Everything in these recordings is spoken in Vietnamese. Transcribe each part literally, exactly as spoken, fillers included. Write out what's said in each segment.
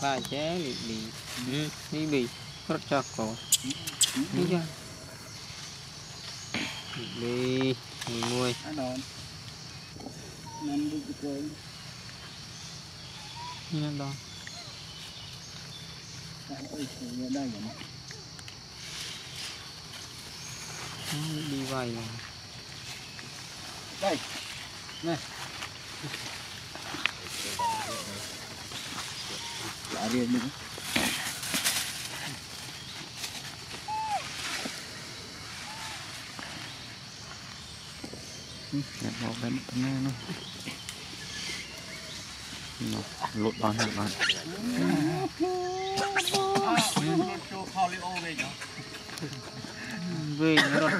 pha chế bị bị bị bị rất cho cổ đi chưa đi nuôi nên đi chơi nên đó đây đi vay này đây này trả riêng đi bỏ bên tấm này nó lột đòn hả bạn về nữa rồi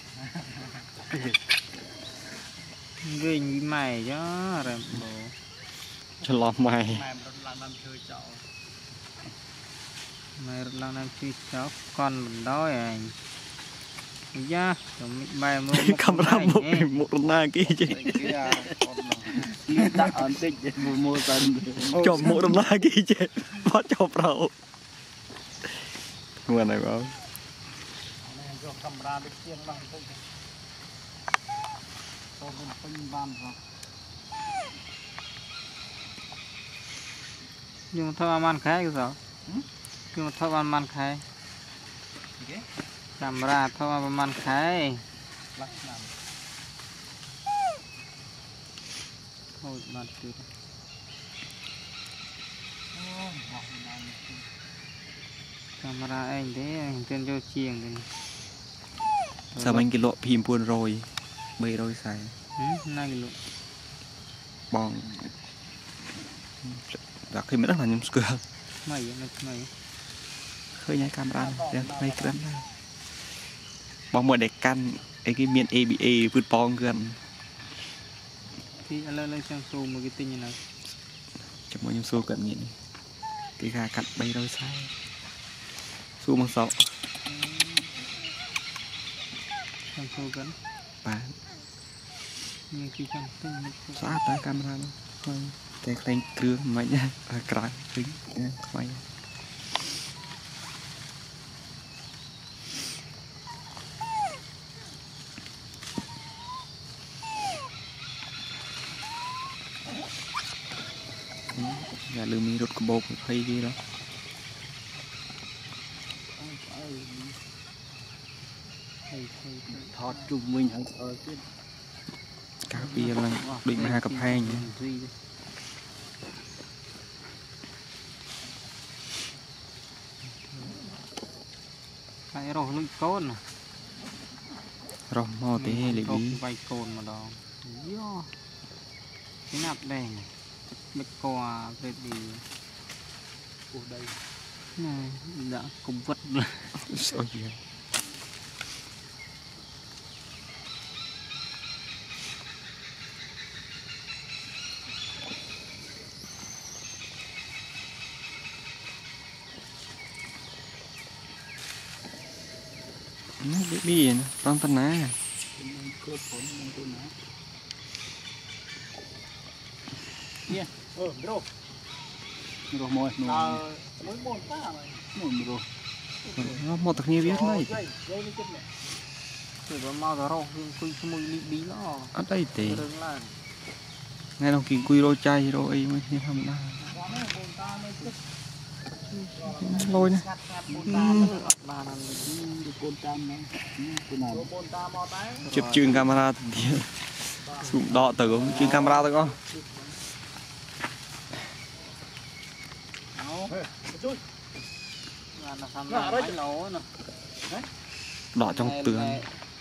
về như mày chứ rồi bộ cho lọt mày mày rất là làm chi cháu con mình đói anh giá rồi mày mua camera một một na kia chứ ta ổn định mua mua tân cho một na kia chứ bắt cho pro ngoài này bảo camera được tiền bằng thôi tôi cũng phân ban rồi nhưng mà thôi ăn khai cái sao nhưng mà thôi ăn ăn khai camera thôi ăn khai thôi bắt đi camera anh thế anh trên vô chiềng thì sao anh cái lộ phim buồn rồi bê rồi xài này lộ bong đặt khi mới rất là nhung sờ mày nó mày khơi nháy camera này mày cái này bong một để căn cái cái miền a bê a vượt bong gần thì lên lên sang xu một cái tinh như này chụp một nhung xu cận nhỉ cái gà cắt bay rồi sai xu bằng sọ sang xu cận bán như khi trong tinh xóa tới camera luôn thôi cái tay cưa mày nha à cài tính mày nhà lừa mi rút cái bột hay gì đó thọt chung mình ở trên cá bia là định hai cặp hai nhỉ cái rồi lưỡi côn rồi mò tí hay bị vay côn mà đó yo cái nạp đèn bịch quà về đi ở đây này đã cùng vật rồi sao vậy nó bị bi nè con tân ná nha ờ bro bro mồi nó mới mồi ta mồi bro nó một特nhiều biết này rồi có mau đó rồi quy mùi đi bí đó ở đây thì ngay đồng kỳ quy rô chay rồi mới như thầm na lôi nè chụp chương camera thì sụm đọ từ chương camera thôi con đỏ trong tường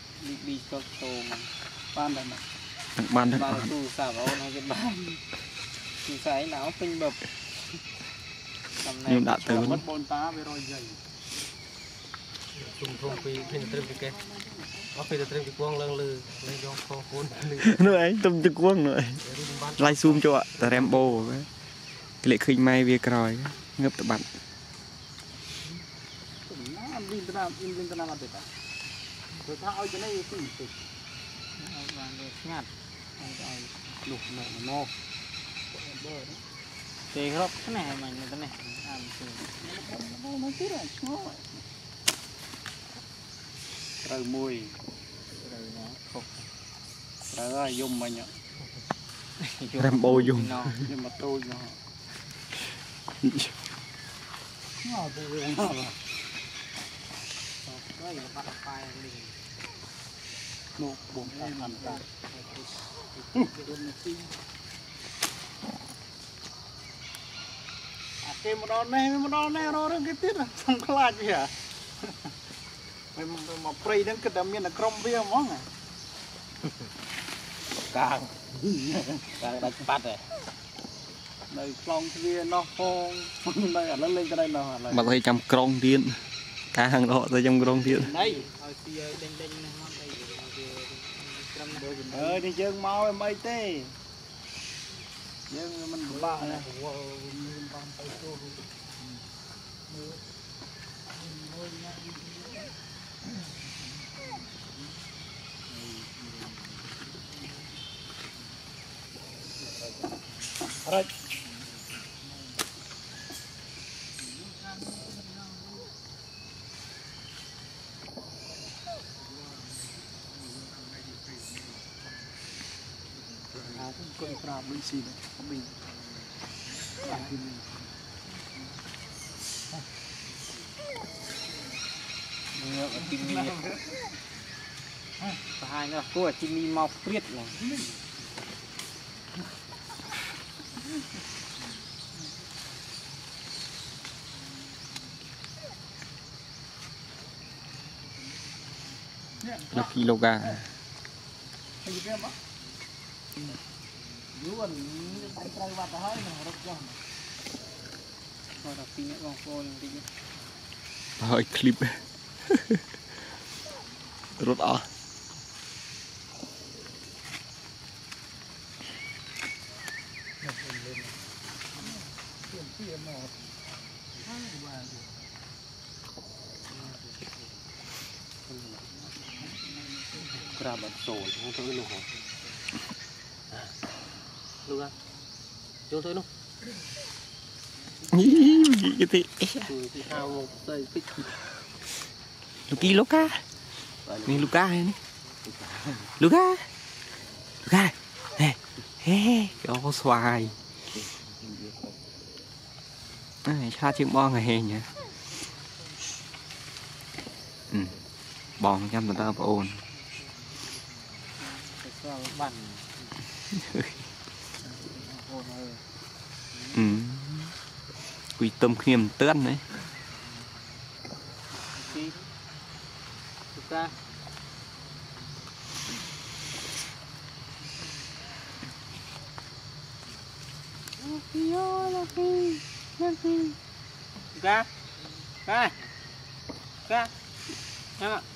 ban đây ban ban tu xả vào nó cái ban tu xả não tinh bập nhưng đã từ mất bồn ta với rồi dày chung thùng phi phi tự cái nó phi tự cái quăng lưng lư lấy cho con cuốn nữa ấy tôm tự quăng nữa lai zoom cho ạ ta Rambo cái lệ khinh may về còi ngập tự bắn rồi ta ơi cái này cái gì ngạt lục mẹ nó Thì khóc cái này mà người ta này làm gì nó tiếc rồi ngó rồi mùi rồi nó khóc rồi dùng mà nhở Rambo dùng nhưng mà tôi nó ngó tôi ngó là đó là bắt phai đi nụ buồn ăn ăn ta cái một đòn này một đòn này nó đang cái tiết là không có lại gì hả mình mà play đến cái đam miên là crom bia món này càng càng đặt bắt này này crom bia nó phong đây ở lên lên cái đây là mà thấy trong krong điện cá hàng đó tới trong krong điện đây ở phía đinh đinh nó đây ơi đi chơi mau em ấy tê nhưng mình bạ này rồi con crab bên xì này mình ăn thì mình nhiều ở tim mi và hai nữa cô ở tim mi mau friết này là kg luôn tay tay vào tới mà rực cho rồi là pin nữa con cô đi hơi clip rút ở ra bật sổ không thấy luôn hả luôn à vô thôi luôn cái gì từ thì hao một giây tích Luki Luka này Luka này Luka Luka nè he có xoài này cha chiếc bon này hè nhỉ ừ bòn trăm người ta ồn bẩn ừ quy tâm khiêm tớn đấy đi ra ra ra ra em ạ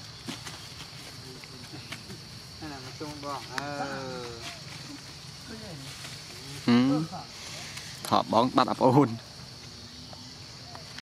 đây là một chung bò ừ thọ bón bắt ập ồn